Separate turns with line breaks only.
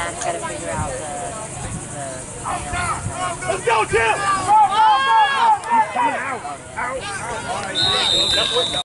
Matt's got to figure out the
Let's go, Jim! Out! Out! Out!